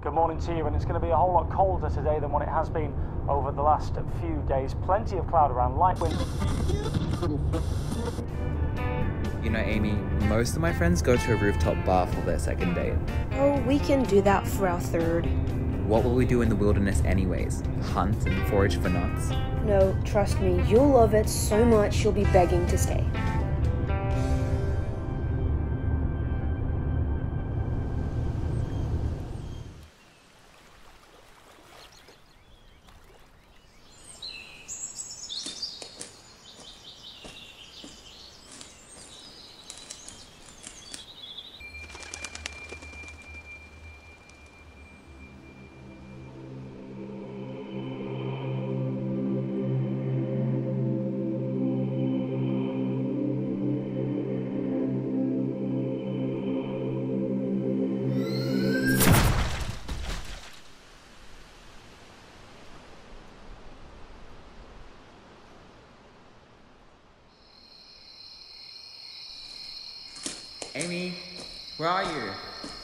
Good morning to you, and it's going to be a whole lot colder today than what it has been over the last few days. Plenty of cloud around, light wind. You know, Amy, most of my friends go to a rooftop bar for their second date. Oh, we can do that for our third. What will we do in the wilderness anyways? Hunt and forage for nuts? No, trust me, you'll love it so much you'll be begging to stay. Amy, where are you?